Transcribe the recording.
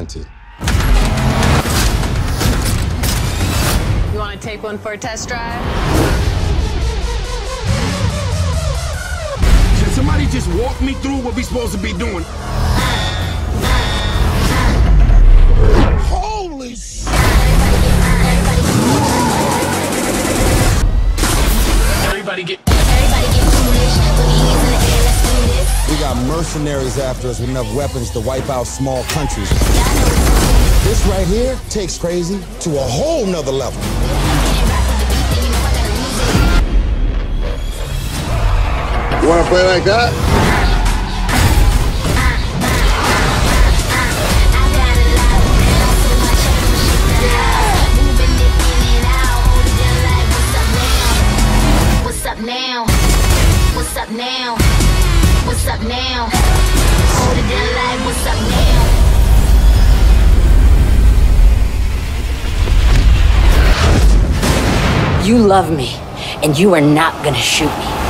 Granted. You want to take one for a test drive? Can somebody just walk me through what we supposed to be doing? Holy shit! Everybody get foolish. Put your hands in the air, let's do this. We got mercenaries after us with enough weapons to wipe out small countries. This right here takes crazy to a whole nother level. You wanna play like that? What's up now? What's up now? What's up now? Hold it down like what's up now? You love me, and you are not gonna shoot me.